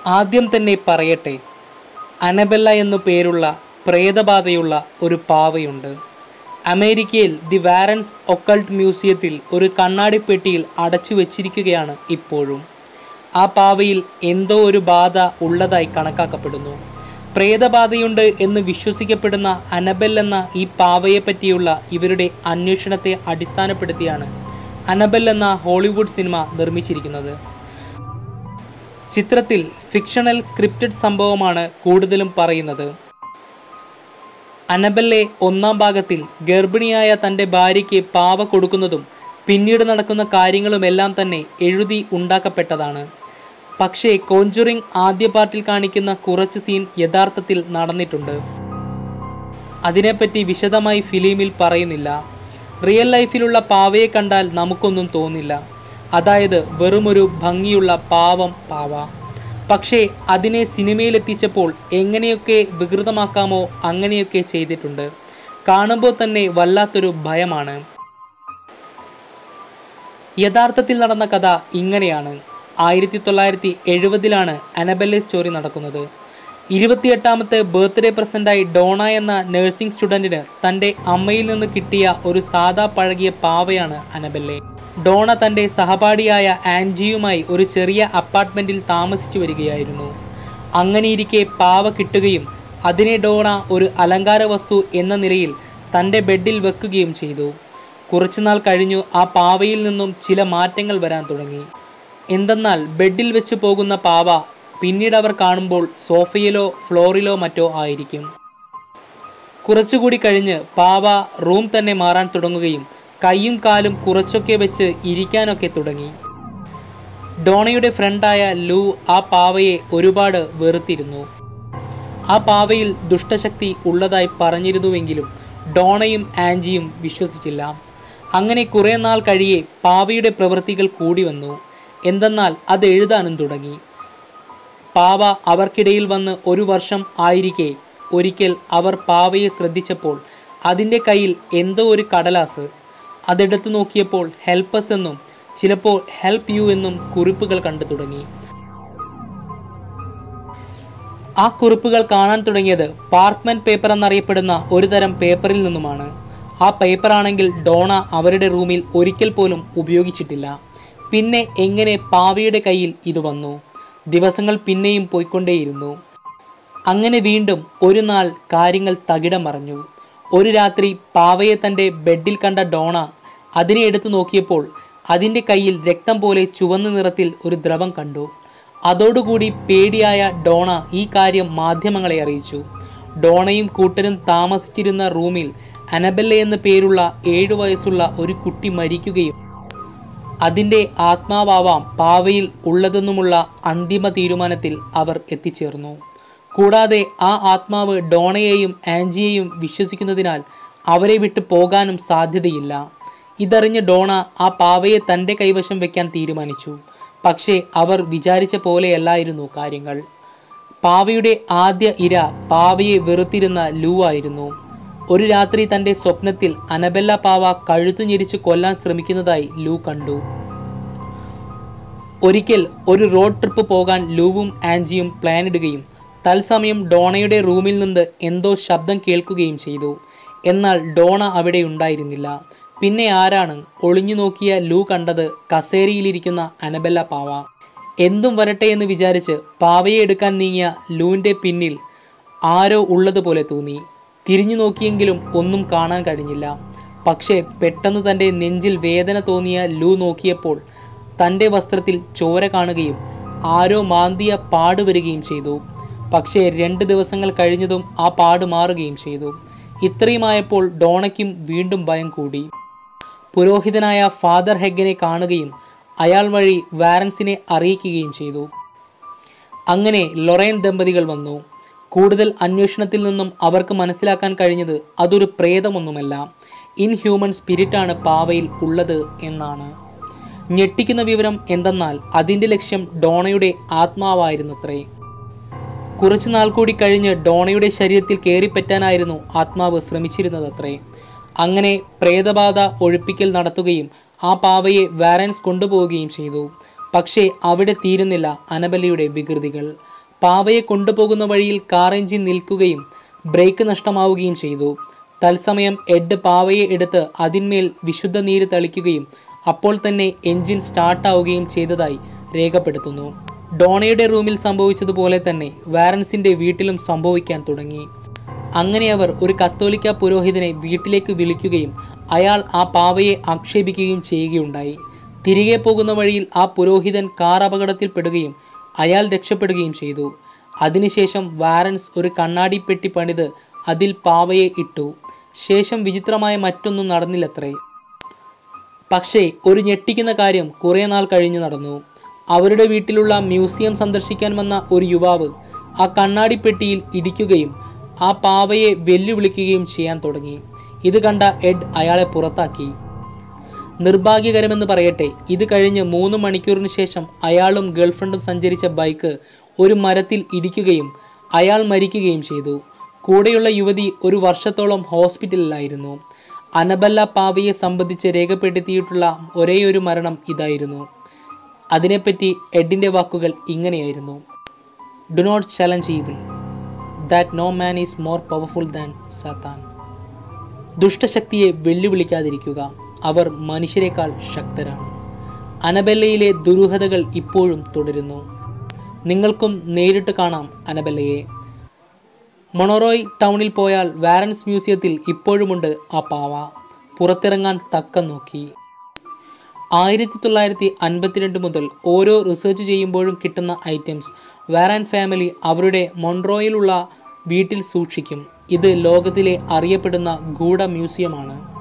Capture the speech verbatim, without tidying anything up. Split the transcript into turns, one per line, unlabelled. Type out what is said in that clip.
ആദ്യം തന്നെ പറയട്ടെ, അനബെല്ല എന്നു പേരുള്ള പ്രേതബാധയുള്ള ഒരു പാവയുണ്ട്. അമേരിക്കയിൽ ദി വാരൻസ് ഒക്കൾട്ട് മ്യൂസിയത്തിൽ ഒരു കണ്ണാടിപ്പെട്ടിയിൽ അടച്ചു വച്ചിരിക്കുകയാണ് ഇപ്പോഴും. ആ പാവയിൽ എന്തോ ഒരു ബാധ ഉള്ളതായി കണക്കാക്കപ്പെടുന്നു. പ്രേതബാധയുണ്ട് എന്ന് വിശ്വസിക്കപ്പെടുന്ന അനബെൽ എന്ന ഈ പാവയെപ്പറ്റിയുള്ള ഇവരുടെ അന്വേഷണത്തെ അടിസ്ഥാനപ്പെടുത്തിയാണ് അനബെൽ എന്ന ഹോളിവുഡ് സിനിമ നിർമ്മിച്ചിരിക്കുന്നത്. ചിത്രത്തിൽ ഫിക്ഷണൽ സ്ക്രിപ്റ്റഡ് സംഭവമാണ് കൂടുതലും പറയുന്നത്. അനബെല്ലെ ഒന്നാം ഭാഗത്തിൽ ഗർഭിണിയായ തൻ്റെ ഭാര്യയ്ക്ക് പാവ കൊടുക്കുന്നതും പിന്നീട് നടക്കുന്ന കാര്യങ്ങളുമെല്ലാം തന്നെ എഴുതി ഉണ്ടാക്കപ്പെട്ടതാണ്. പക്ഷേ കോഞ്ചുറിങ് ആദ്യ പാർട്ടിൽ കാണിക്കുന്ന കുറച്ച് സീൻ യഥാർത്ഥത്തിൽ നടന്നിട്ടുണ്ട്. അതിനെപ്പറ്റി വിശദമായി ഫിലിമിൽ പറയുന്നില്ല. റിയൽ ലൈഫിലുള്ള പാവയെ കണ്ടാൽ നമുക്കൊന്നും തോന്നില്ല. അതായത് വെറുമൊരു ഭംഗിയുള്ള പാവം പാവ. പക്ഷേ അതിനെ സിനിമയിലെത്തിച്ചപ്പോൾ എങ്ങനെയൊക്കെ വികൃതമാക്കാമോ അങ്ങനെയൊക്കെ ചെയ്തിട്ടുണ്ട്. കാണുമ്പോൾ തന്നെ വല്ലാത്തൊരു ഭയമാണ്. യഥാർത്ഥത്തിൽ നടന്ന കഥ ഇങ്ങനെയാണ്. ആയിരത്തി തൊള്ളായിരത്തി എഴുപതിലാണ് അനബെല്ലെ സ്റ്റോറി നടക്കുന്നത്. ഇരുപത്തിയെട്ടാമത്തെ ബർത്ത്ഡേ പ്രസൻ്റായി ഡോണ എന്ന നഴ്സിംഗ് സ്റ്റുഡൻറ്റിന് തൻ്റെ അമ്മയിൽ നിന്ന് കിട്ടിയ ഒരു സാദാ പഴകിയ പാവയാണ് അനബെല്ലെ. ഡോണ തൻ്റെ സഹപാഠിയായ ആൻജിയുമായി ഒരു ചെറിയ അപ്പാർട്ട്മെൻറ്റിൽ താമസിച്ചു വരികയായിരുന്നു. അങ്ങനെയിരിക്കെ പാവ കിട്ടുകയും അതിനെ ഡോണ ഒരു അലങ്കാര വസ്തു എന്ന നിലയിൽ തൻ്റെ ബെഡിൽ വെക്കുകയും ചെയ്തു. കുറച്ചുനാൾ കഴിഞ്ഞു ആ പാവയിൽ നിന്നും ചില മാറ്റങ്ങൾ വരാൻ തുടങ്ങി. എന്തെന്നാൽ ബെഡിൽ വെച്ച് പോകുന്ന പാവ പിന്നീട് അവർ കാണുമ്പോൾ സോഫയിലോ ഫ്ലോറിലോ മറ്റോ ആയിരിക്കും. കുറച്ചുകൂടി കഴിഞ്ഞ് പാവ റൂം തന്നെ മാറാൻ തുടങ്ങുകയും കൈയും കാലും കുറച്ചൊക്കെ വെച്ച് ഇരിക്കാനൊക്കെ തുടങ്ങി. ഡോണയുടെ ഫ്രണ്ടായ ലൂ ആ പാവയെ ഒരുപാട് വെറുത്തിരുന്നു. ആ പാവയിൽ ദുഷ്ടശക്തി ഉള്ളതായി പറഞ്ഞിരുന്നുവെങ്കിലും ഡോണയും ആൻജിയും വിശ്വസിച്ചില്ല. അങ്ങനെ കുറേ നാൾ കഴിയെ പാവയുടെ പ്രവൃത്തികൾ കൂടി വന്നു. എന്തെന്നാൽ അത് എഴുതാനും തുടങ്ങി. പാവ അവർക്കിടയിൽ വന്ന് ഒരു വർഷം ആയിരിക്കെ ഒരിക്കൽ അവർ പാവയെ ശ്രദ്ധിച്ചപ്പോൾ അതിൻ്റെ കയ്യിൽ എന്തോ ഒരു കടലാസ്. അതെടുത്തു നോക്കിയപ്പോൾ ഹെൽപ്പസ് എന്നും ചിലപ്പോൾ ഹെൽപ്പ് യു എന്നും കുറിപ്പുകൾ കണ്ടു തുടങ്ങി. ആ കുറിപ്പുകൾ കാണാൻ തുടങ്ങിയത് പാർക്ക്മെന്റ് പേപ്പർ എന്നറിയപ്പെടുന്ന ഒരു തരം പേപ്പറിൽ നിന്നുമാണ്. ആ പേപ്പറാണെങ്കിൽ ഡോണ അവരുടെ റൂമിൽ ഒരിക്കൽ പോലും ഉപയോഗിച്ചിട്ടില്ല. പിന്നെ എങ്ങനെ പാവയുടെ കയ്യിൽ ഇത് വന്നു? ദിവസങ്ങൾ പിന്നെയും പോയിക്കൊണ്ടേയിരുന്നു. അങ്ങനെ വീണ്ടും ഒരു നാൾ കാര്യങ്ങൾ തകിടം മറിഞ്ഞു. ഒരു രാത്രി പാവയെ തൻ്റെ ബെഡിൽ കണ്ട ഡോണ അതിനെ എടുത്തു നോക്കിയപ്പോൾ അതിൻ്റെ കയ്യിൽ രക്തം പോലെ ചുവന്ന നിറത്തിൽ ഒരു ദ്രവം കണ്ടു. അതോടുകൂടി പേടിയായ ഡോണ ഈ കാര്യം മാധ്യമങ്ങളെ അറിയിച്ചു. ഡോണയും കൂട്ടരും താമസിച്ചിരുന്ന റൂമിൽ അനബെല്ലെ എന്ന പേരുള്ള ഏഴു വയസ്സുള്ള ഒരു കുട്ടി മരിക്കുകയും അതിൻ്റെ ആത്മാവാവാം പാവയിൽ ഉള്ളതെന്നുമുള്ള അന്തിമ തീരുമാനത്തിൽ അവർ എത്തിച്ചേർന്നു. കൂടാതെ ആ ആത്മാവ് ഡോണയെയും ആൻജിയെയും വിശ്വസിക്കുന്നതിനാൽ അവരെ വിട്ടു പോകാനും സാധ്യതയില്ല. ഇതറിഞ്ഞ് ഡോണ ആ പാവയെ തൻ്റെ കൈവശം വയ്ക്കാൻ തീരുമാനിച്ചു. പക്ഷേ അവർ വിചാരിച്ച പോലെയല്ലായിരുന്നു കാര്യങ്ങൾ. പാവയുടെ ആദ്യ ഇര പാവയെ വെറുത്തിരുന്ന ലൂ ആയിരുന്നു. ഒരു രാത്രി തൻ്റെ സ്വപ്നത്തിൽ അനബെല്ല പാവ കഴുത്തു ഞെരിച്ച് കൊല്ലാൻ ശ്രമിക്കുന്നതായി ലൂ കണ്ടു. ഒരിക്കൽ ഒരു റോഡ് ട്രിപ്പ് പോകാൻ ലൂവും ആൻജിയും പ്ലാൻ ഇടുകയും തത്സമയം ഡോണയുടെ റൂമിൽ നിന്ന് എന്തോ ശബ്ദം കേൾക്കുകയും ചെയ്തു. എന്നാൽ ഡോണ അവിടെ ഉണ്ടായിരുന്നില്ല. പിന്നെ ആരാണ്? ഒളിഞ്ഞു നോക്കിയ ലൂ കണ്ടത് കസേരയിലിരിക്കുന്ന അനബെല്ല പാവ. എന്തും വരട്ടെ എന്ന് വിചാരിച്ച് പാവയെ എടുക്കാൻ നീങ്ങിയ ലൂവിൻ്റെ പിന്നിൽ ആരോ ഉള്ളതുപോലെ തോന്നി. തിരിഞ്ഞു നോക്കിയെങ്കിലും ഒന്നും കാണാൻ കഴിഞ്ഞില്ല. പക്ഷേ പെട്ടെന്ന് തൻ്റെ നെഞ്ചിൽ വേദന തോന്നിയ ലൂ നോക്കിയപ്പോൾ തൻ്റെ വസ്ത്രത്തിൽ ചോര കാണുകയും ആരോ മാന്തിയ പാട് വരികയും ചെയ്തു. പക്ഷേ രണ്ട് ദിവസങ്ങൾ കഴിഞ്ഞതും ആ പാട് മാറുകയും ചെയ്തു. ഇത്രയുമായപ്പോൾ ഡോണയ്ക്കും വീണ്ടും ഭയം കൂടി. പുരോഹിതനായ ഫാദർ ഹെഗനെ കാണുകയും അയാൾ വഴി വാരൻസിനെ അറിയിക്കുകയും ചെയ്തു. അങ്ങനെ ലൊറൈൻ ദമ്പതികൾ വന്നു. കൂടുതൽ അന്വേഷണത്തിൽ നിന്നും അവർക്ക് മനസ്സിലാക്കാൻ കഴിഞ്ഞത് അതൊരു പ്രേതമൊന്നുമല്ല, ഇൻഹ്യൂമൻ സ്പിരിറ്റാണ് പാവയിൽ ഉള്ളത് എന്നാണ്. ഞെട്ടിക്കുന്ന വിവരം എന്തെന്നാൽ അതിൻ്റെ ലക്ഷ്യം ഡോണയുടെ ആത്മാവായിരുന്നത്രേ. കുറച്ചു നാൾ കൂടി കഴിഞ്ഞ് ഡോണയുടെ ശരീരത്തിൽ കയറിപ്പറ്റാനായിരുന്നു ആത്മാവ് ശ്രമിച്ചിരുന്നതത്രേ. അങ്ങനെ പ്രേതബാധ ഒഴിപ്പിക്കൽ നടത്തുകയും ആ പാവയെ വാരൻസ് കൊണ്ടുപോവുകയും ചെയ്തു. പക്ഷേ അവിടെ തീരുന്നില്ല അനബെല്ലയുടെ വികൃതികൾ. പാവയെ കൊണ്ടുപോകുന്ന വഴിയിൽ കാർ എഞ്ചിൻ നിൽക്കുകയും ബ്രേക്ക് നഷ്ടമാവുകയും ചെയ്തു. തത്സമയം എഡ് പാവയെ എടുത്ത് അതിന്മേൽ വിശുദ്ധ നീര് തളിക്കുകയും അപ്പോൾ തന്നെ എഞ്ചിൻ സ്റ്റാർട്ടാവുകയും ചെയ്തതായി രേഖപ്പെടുത്തുന്നു. ഡോണയുടെ റൂമിൽ സംഭവിച്ചതുപോലെ തന്നെ വാരൻസിൻ്റെ വീട്ടിലും സംഭവിക്കാൻ തുടങ്ങി. അങ്ങനെ അവർ ഒരു കത്തോലിക്ക പുരോഹിതനെ വീട്ടിലേക്ക് വിളിക്കുകയും അയാൾ ആ പാവയെ ആക്ഷേപിക്കുകയും ചെയ്യുകയുണ്ടായി. തിരികെ പോകുന്ന വഴിയിൽ ആ പുരോഹിതൻ കാർ അപകടത്തിൽപ്പെടുകയും അയാൾ രക്ഷപ്പെടുകയും ചെയ്തു. അതിനുശേഷം വാരൻസ് ഒരു കണ്ണാടിപ്പെട്ടി പണിത് അതിൽ പാവയെ ഇട്ടു. ശേഷം വിചിത്രമായ മറ്റൊന്നും നടന്നില്ലത്രേ. പക്ഷേ ഒരു ഞെട്ടിക്കുന്ന കാര്യം കുറേ നാൾ കഴിഞ്ഞു നടന്നു. അവരുടെ വീട്ടിലുള്ള മ്യൂസിയം സന്ദർശിക്കാൻ വന്ന ഒരു യുവാവ് ആ കണ്ണാടിപ്പെട്ടിയിൽ ഇടിക്കുകയും ആ പാവയെ വെല്ലുവിളിക്കുകയും ചെയ്യാൻ തുടങ്ങി. ഇത് കണ്ട എഡ് അയാളെ പുറത്താക്കി. നിർഭാഗ്യകരമെന്ന് പറയട്ടെ, ഇത് കഴിഞ്ഞ് മൂന്ന് മണിക്കൂറിന് ശേഷം അയാളും ഗേൾഫ്രണ്ടും സഞ്ചരിച്ച ബൈക്ക് ഒരു മരത്തിൽ ഇടിക്കുകയും അയാൾ മരിക്കുകയും ചെയ്തു. കൂടെയുള്ള യുവതി ഒരു വർഷത്തോളം ഹോസ്പിറ്റലിലായിരുന്നു. അനബെല്ല പാവയെ സംബന്ധിച്ച് രേഖപ്പെടുത്തിയിട്ടുള്ള ഒരേയൊരു മരണം ഇതായിരുന്നു. അതിനെപ്പറ്റി എഡിൻ്റെ വാക്കുകൾ ഇങ്ങനെയായിരുന്നു: do not challenge evil, that no man is more powerful than Satan. ദുഷ്ടശക്തിയെ വെല്ലുവിളിക്കാതിരിക്കുക, അവർ മനുഷ്യരെക്കാൾ ശക്തരാണ്. അനബെല്ലയിലെ ദുരൂഹതകൾ ഇപ്പോഴും തുടരുന്നു. നിങ്ങൾക്കും നേരിട്ട് കാണാം അനബെല്ലയെ. മൊണറോയ് ടൗണിൽ പോയാൽ വാരൻസ് മ്യൂസിയത്തിൽ ഇപ്പോഴുമുണ്ട് ആ പാവ. പുറത്തിറങ്ങാൻ തക്കം നോക്കി. ആയിരത്തി തൊള്ളായിരത്തി അൻപത്തിരണ്ട് മുതൽ ഓരോ റിസർച്ച് ചെയ്യുമ്പോഴും കിട്ടുന്ന ഐറ്റംസ് വാരൻ ഫാമിലി അവരുടെ മൊൺറോയിലുള്ള വീട്ടിൽ സൂക്ഷിക്കും. ഇത് ലോകത്തിലെ അറിയപ്പെടുന്ന ഗൂഢ മ്യൂസിയമാണ്.